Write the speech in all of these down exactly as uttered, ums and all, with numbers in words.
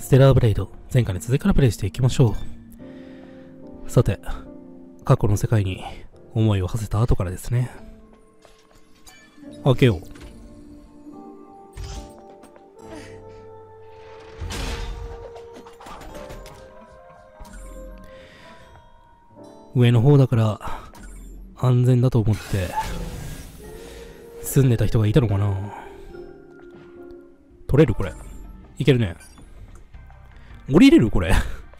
ステラーブレイド、前回の続きからプレイしていきましょう。さて、過去の世界に思いを馳せた後からですね。開けよう。上の方だから安全だと思って住んでた人がいたのかな。取れるこれ。いけるね。降りれるこれ。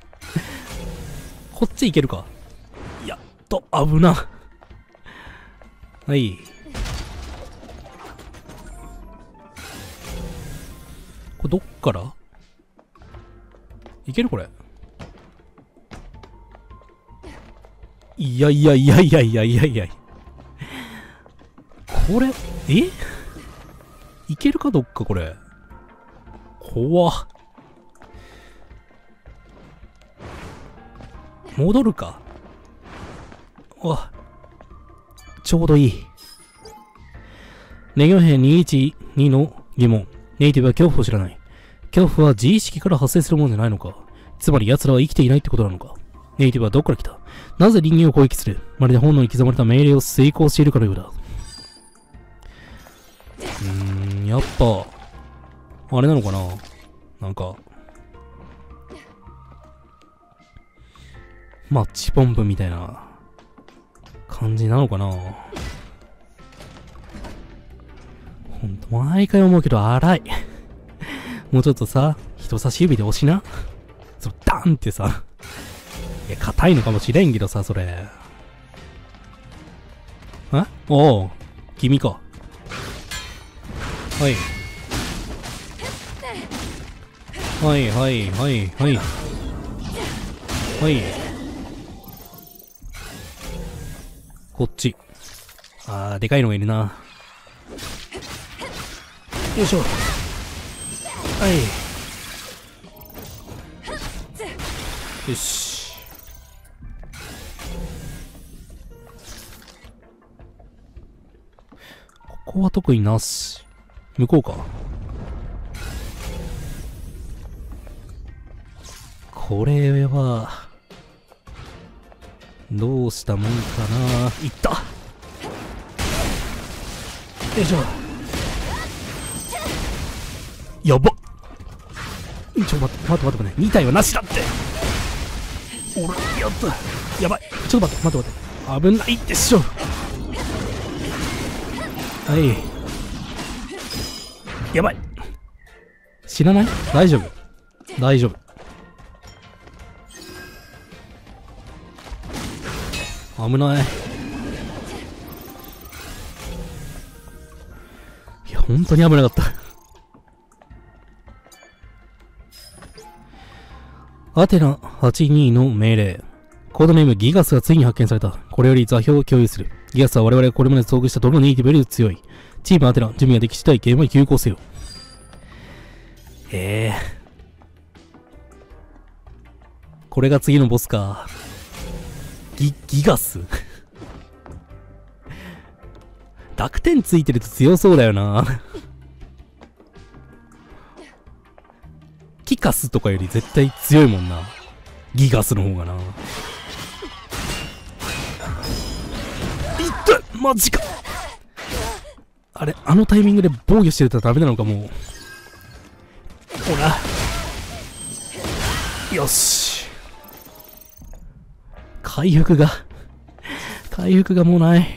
こっち行けるか。やっと、危な。はい。これどっからいけるこれ。いやいやいやいやいやいやいや。これ、えいけるかどっかこれ。怖っ。戻るか。あ、ちょうどいい。ネギョ兵にいちにの疑問。ネイティブは恐怖を知らない。恐怖は自意識から発生するものじゃないのか。つまり奴らは生きていないってことなのか。ネイティブはどこから来た。なぜ人間を攻撃する。まるで本能に刻まれた命令を遂行しているかのようだ。うーん、やっぱ、あれなのかな。なんか、マッチポンプみたいな感じなのかな。ほんと、毎回思うけど荒い。もうちょっとさ、人差し指で押しな。そのダンってさ。いや、硬いのかもしれんけどさ、それ。えおお、君か。はい。はいはいはいはい。はい。こっち。あー、でかいのがいるな。よいしょ。はい。よし。ここは特になし。向こうか。これは、どうしたもんかな。いった。よいしょ。やばっ。ちょ、待って、待って、待って、待って。に体はなしだって。俺、やった。やばい。ちょっと待って、待って、待って。危ないでしょ。はい。やばい。知らない？大丈夫。大丈夫。危ない。いや、本当に危なかった。アテナはちじゅうにの命令。コードネームギガスがついに発見された。これより座標を共有する。ギガスは我々がこれまで遭遇したどのネイティブより強い。チームアテナ、準備ができ次第ゲームに急行せよ。ええー。これが次のボスか。ギ、ギガス濁点ついてると強そうだよな。キカスとかより絶対強いもんな。ギガスの方がな。いったマジか。あれ、あのタイミングで防御してるとダメなのかもう。ほら。よし。回復が、回復がもうない。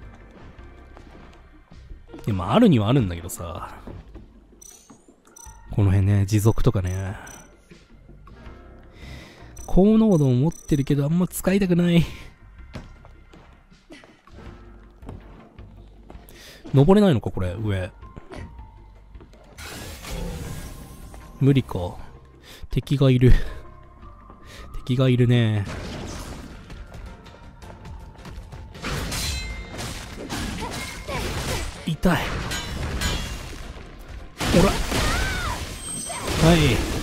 いや、まあ、あるにはあるんだけどさ。この辺ね、持続とかね。高濃度を持ってるけど、あんま使いたくない。登れないのか、これ、上。無理か。敵がいる。敵がいるね。痛い。ほら。はい。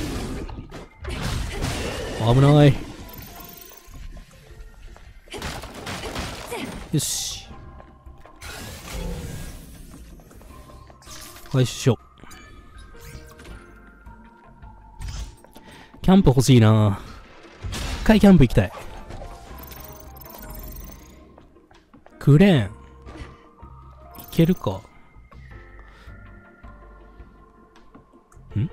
危ない。よし。はい、しょ。 キャンプ欲しいな。一回キャンプ行きたい。クレーン。いけるか。ん？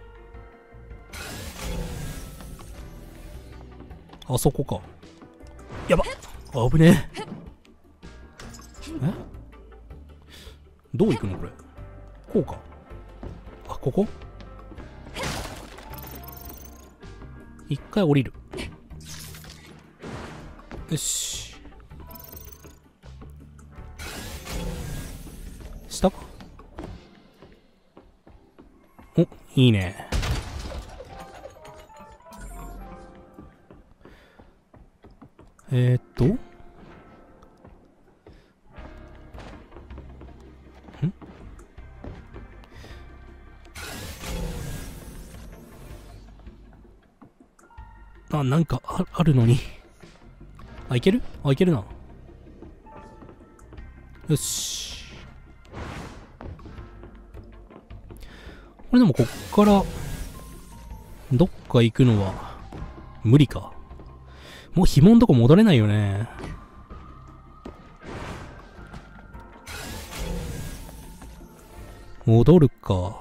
あそこか。やばっ。危ねえ。え？どう行くのこれ。こうか。あ、ここ？一回降りる。よし。下か。お、いいね。えー、っと。ん？あ、なんかあ、あるのに。あ、いける？あ、いけるな。よし。これでもこっから、どっか行くのは、無理か。もう紐んとこ戻れないよね。戻るか。と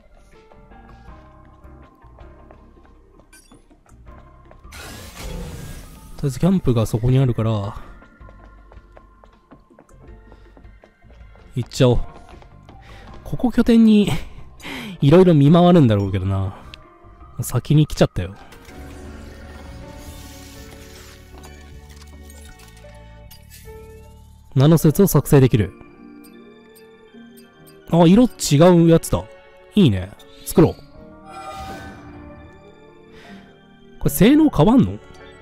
りあえずキャンプがそこにあるから、行っちゃおう。ここ拠点に、いろいろ見回るんだろうけどな。先に来ちゃったよ。ナノスーツを作成できる。あ、色違うやつだ。いいね。作ろう。これ性能変わんの？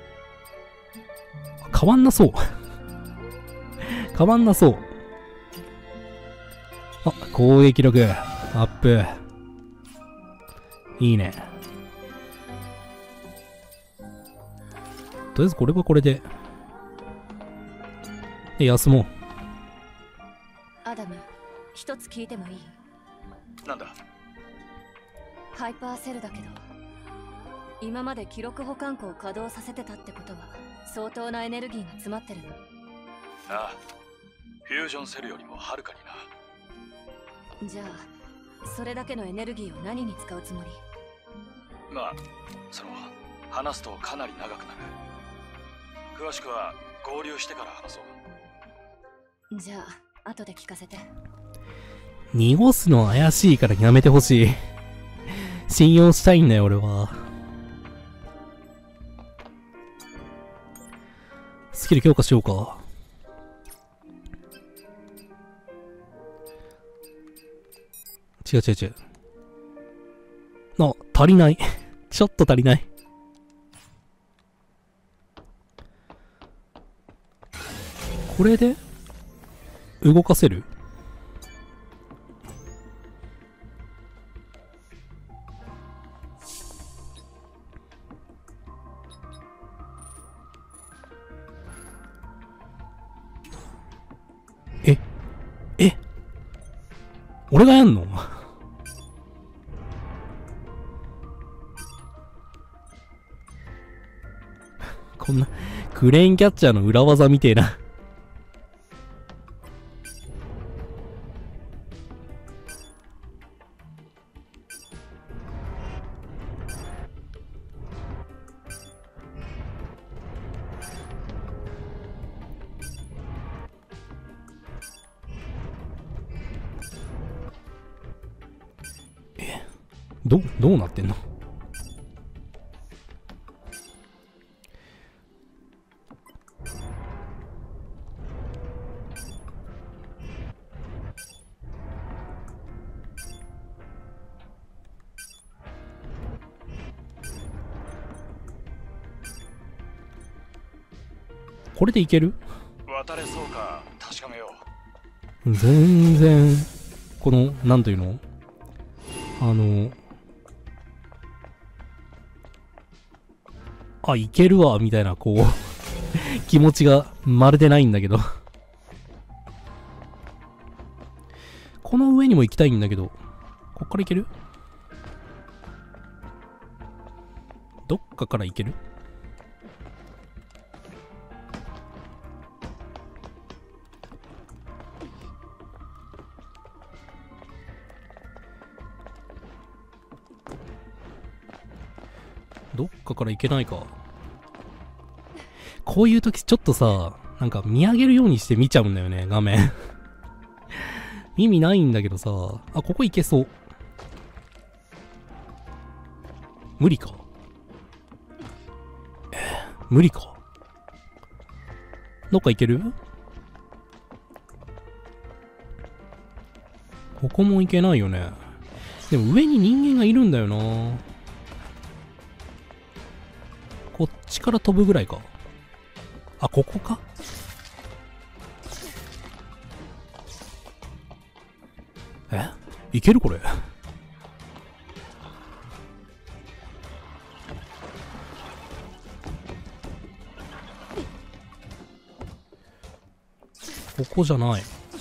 変わんなそう。変わんなそう。あ、攻撃力アップ。いいね。とりあえずこれはこれで。で、休もう。 アダム、一つ聞いてもいい？ なんだ？ ハイパーセルだけど、今まで記録保管庫を稼働させてたってことは相当なエネルギーが詰まってるの？ ああ、フュージョンセルよりもはるかにな。 じゃあそれだけのエネルギーを何に使うつもり？ まあ、その話すとかなり長くなる。詳しくは合流してから話そう。 じゃあ後で聞かせて。 濁すの怪しいからやめてほしい。信用したいんだよ俺は。スキル強化しようか。違う違う違う。あ、足りない。ちょっと足りない。これで動かせる？ええ俺がやんの？こんなクレーンキャッチャーの裏技みてえな。え、ど、どうなってんの？これでいける？ 渡れそうか確かめよう。全然、この、なんというの？あの、あ、いけるわ、みたいな、こう、気持ちがまるでないんだけど。この上にも行きたいんだけど、こっから行ける？ どっかから行ける？どっかから行けないか。こういう時ちょっとさ、なんか見上げるようにして見ちゃうんだよね、画面。意味ないんだけどさ。あ、ここ行けそう。無理か。えー、無理か。どっか行ける？ここも行けないよね。でも上に人間がいるんだよな。こっちから飛ぶぐらいか。あ、ここか？え？いけるこれ。ここじゃない。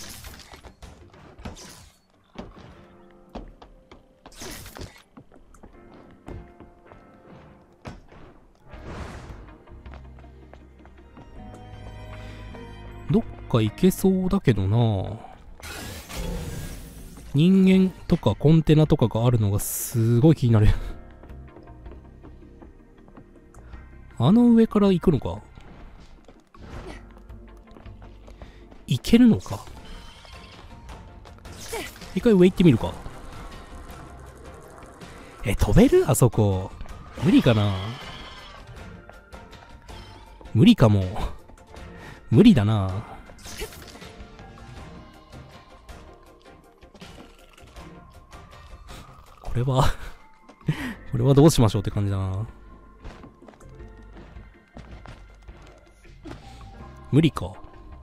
どっか行けそうだけどな。人間とかコンテナとかがあるのがすごい気になる。あの上から行くのか？行けるのか？一回上行ってみるか。え、飛べる？あそこ。無理かな？無理かも。無理だな。これはこれはどうしましょうって感じだな。無理か。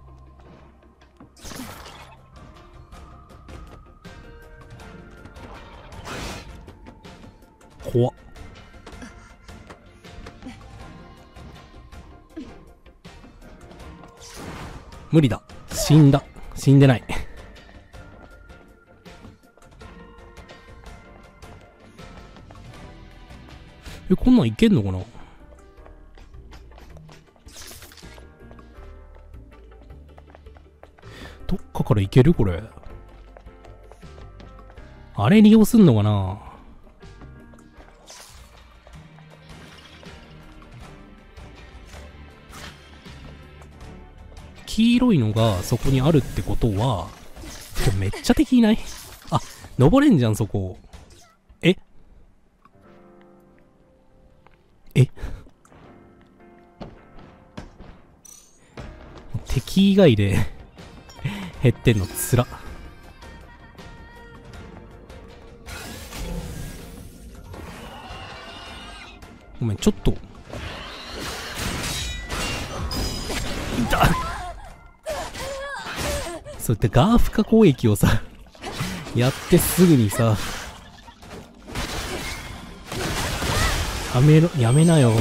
怖っ。無理だ。死んだ。死んでない。え、こんなんいけんのかな？どっかからいけるこれ。あれ利用すんのかな？黄色いのがそこにあるってことは、めっちゃ敵いない？あ、登れんじゃん、そこ。ええ敵以外で減ってんのつら。ごめん、ちょっと。痛っ。そうやってガーフ化攻撃をさ、やってすぐにさ、やめろ、やめなよ。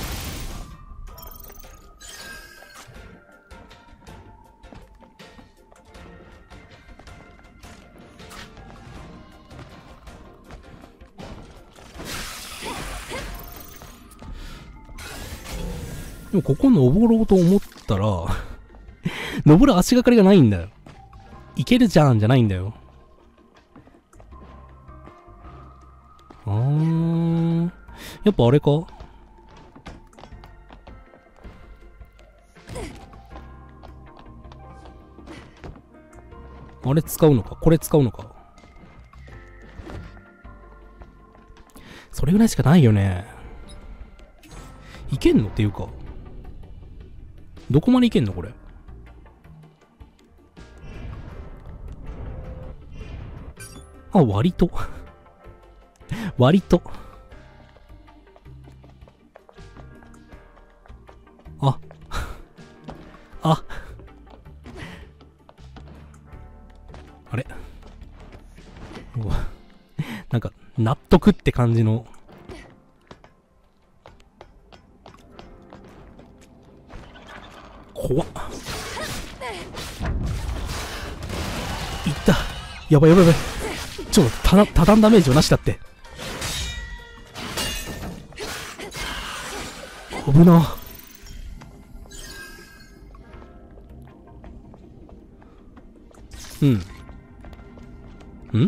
でもここ登ろうと思ったら登る足がかりがないんだよ。いけるじゃんじゃないんだよ。あー、やっぱあれか？あれ使うのか？これ使うのか？それぐらいしかないよね。いけんのっていうか、どこまでいけんのこれ。あ、割と割とあああれ、うわ、なんか納得って感じの。怖っ。いった。やばいやばいやばい。ちょっとただ多段ダメージをなしだって。 危な。うん。ん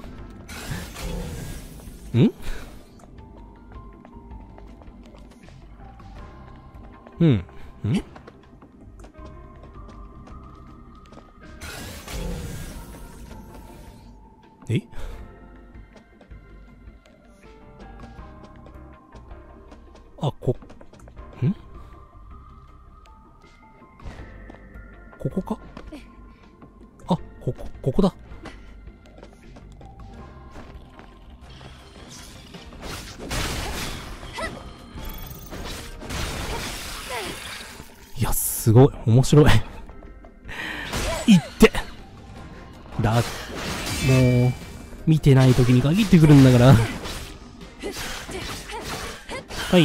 んうん。んえあ、こ、んここかあ、ここ、ここだ。いや、すごい。面白い。いってだ、もう、見てない時に限ってくるんだから。はい。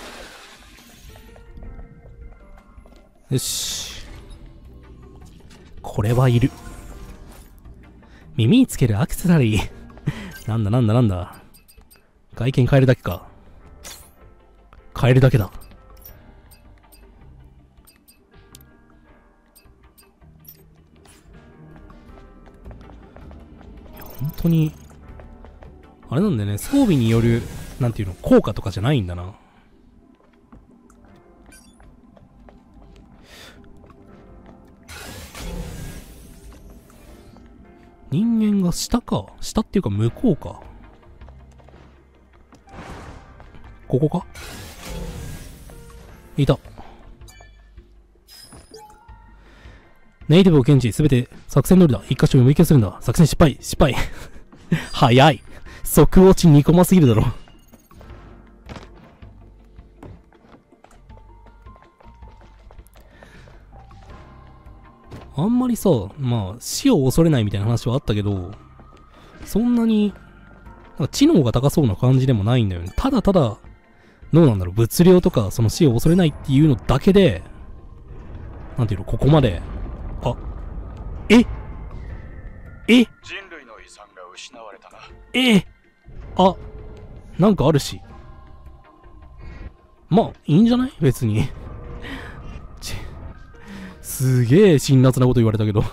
よし。これはいる。耳につけるアクセサリー。なんだなんだなんだ。外見変えるだけか。変えるだけだ。いや、本当に、あれなんだよね。装備による、なんていうの、効果とかじゃないんだな。人間が下か。下っていうか向こうか。ここかいた。ネイティブを検知、すべて作戦通りだ。一箇所に無形するんだ。作戦失敗、失敗。早い。即落ちにこますぎるだろ。あんまりさ、まあ、死を恐れないみたいな話はあったけど、そんなに、なんか知能が高そうな感じでもないんだよね。ただただ、どうなんだろう、物量とか、その死を恐れないっていうのだけで、なんていうの、ここまで、あ、ええ人類の遺産が失われたな。 えあ、なんかあるし。まあ、いいんじゃない別に。すげえ辛辣なこと言われたけど。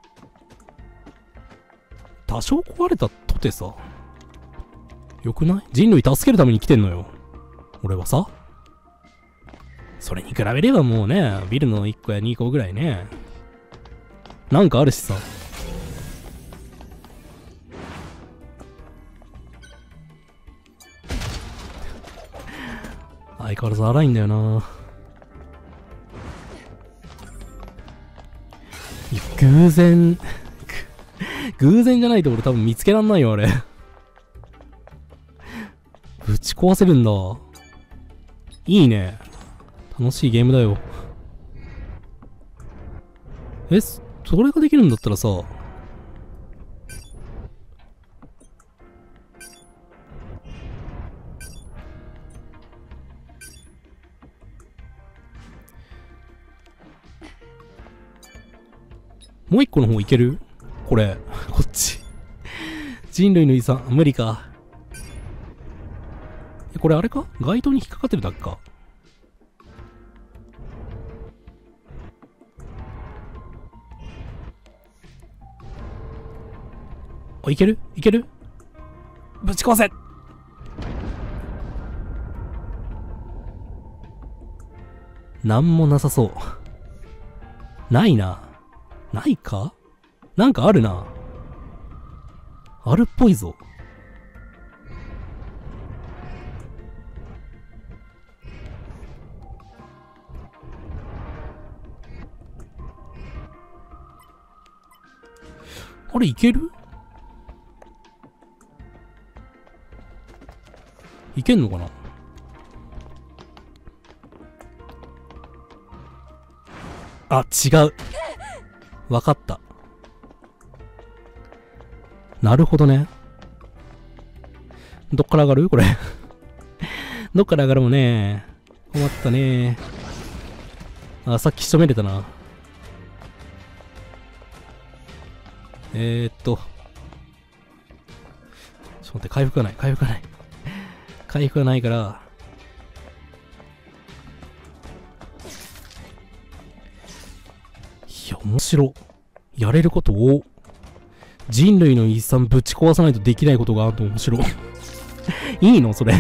多少壊れたとてさ。よくない？人類助けるために来てんのよ。俺はさ。それに比べればもうね、ビルのいっこやにこぐらいね。なんかあるしさ。相変わらず荒いんだよな。偶然偶然じゃないと俺多分見つけらんないよあれ。ぶち壊せるんだ。いいね。楽しいゲームだよ。え、それができるんだったらさ、もう一個の方いける？これ。こっち。人類の遺産、無理か。え、これあれか？街灯に引っかかってるだけか。あ、いける？いける？ぶち壊せ！なんもなさそう。ないな。ないか？なんかあるな。あるっぽいぞ。あれいける？いけんのかな？あ、違う。わかった。なるほどね。どっから上がる？これ。どっから上がるもね。困ったね。あ、さっき仕留めれたな。えーっと。ちょっと待って、回復がない。回復がない。回復がないから。 や、面白。やれることを、人類の遺産ぶち壊さないとできないことがあると面白い。いいのそれ。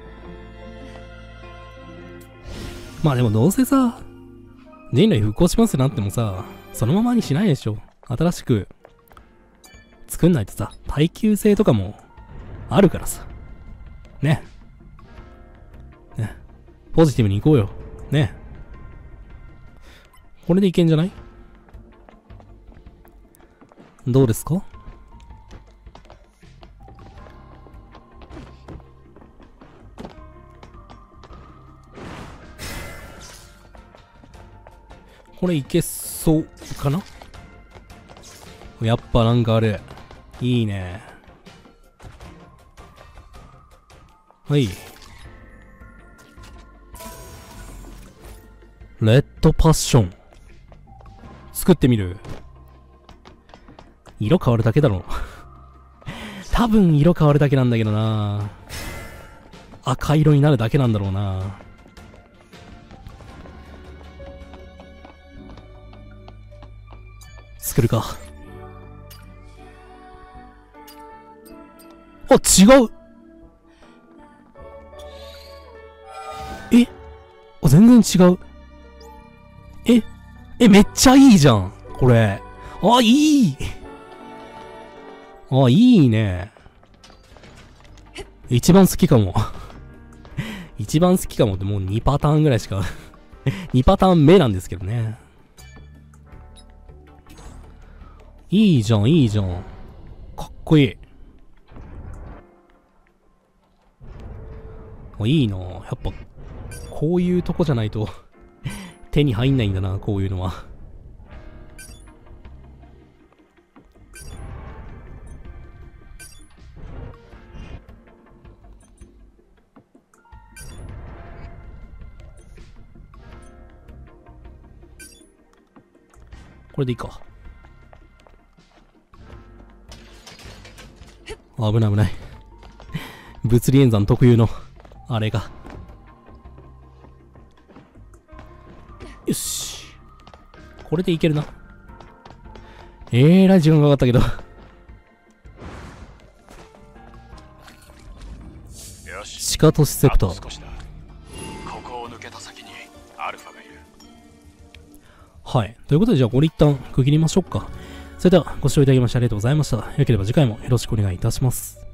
まあでもどうせさ、人類復興しますってなってもさ、そのままにしないでしょ。新しく作んないとさ、耐久性とかもあるからさ。ね。ね。ポジティブに行こうよ。ね。これでいけんじゃない？どうですか？これいけそうかな？やっぱなんかあれ、いいね。はい。レッドパッション。作ってみる。色変わるだけだろ。多分色変わるだけなんだけどな。赤色になるだけなんだろうな。作るか。あ、違う。えあ、全然違う。ええ、めっちゃいいじゃん。これ。あ、いい。あ、いいね。一番好きかも。一番好きかもってもうにパターンぐらいしか。にパターン目なんですけどね。いいじゃん、いいじゃん。かっこいい。あ、いいな。やっぱ、こういうとこじゃないと、手に入んないんだな、こういうのは。これでいいか。危ない危ない。物理演算特有の、あれが。よし。これでいけるな。えーらい時間かかったけど。 よし。 シカトシセプター。 少しだ。ここを抜けた先にアルファがいる。 はい。ということで、じゃあこれ一旦区切りましょうか。それではご視聴いただきましてありがとうございました。よければ次回もよろしくお願いいたします。